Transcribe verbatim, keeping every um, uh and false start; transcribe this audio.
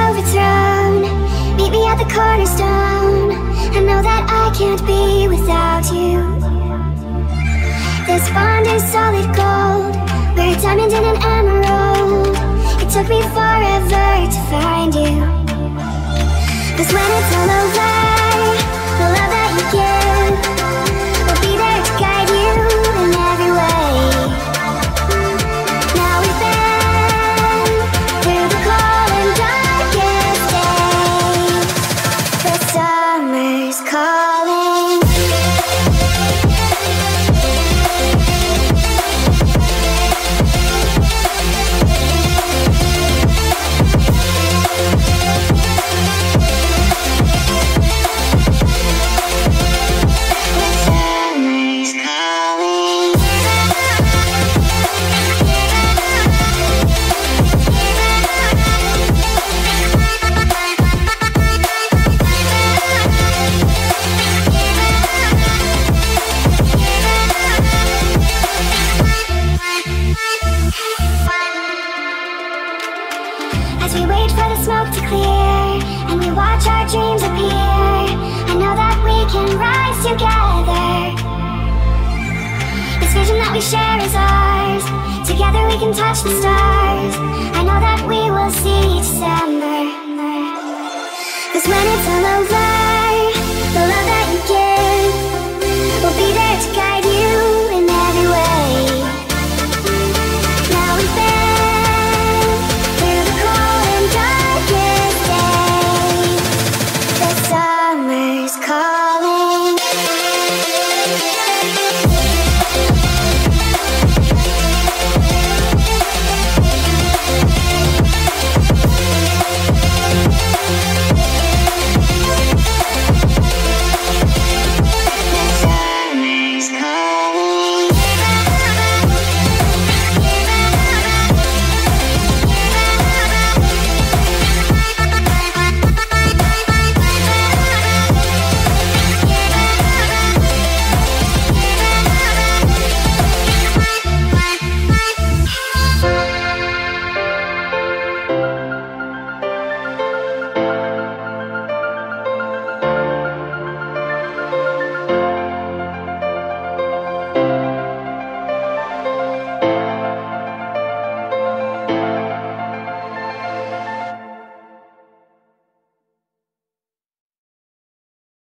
overthrown. Meet me at the cornerstone. I know that I can't be without you. This bond is solid gold. We're a diamond and an emerald. It took me forever to find you. 'Cause when it's all over, the love that you give will be there to guide you in every way. Now we've been through the cold and darkest days. The summer's calling. As we wait for the smoke to clear and we watch our dreams appear, I know that we can rise together. This vision that we share is ours. Together we can touch the stars. I know that we will see December. 'Cause when it's all over,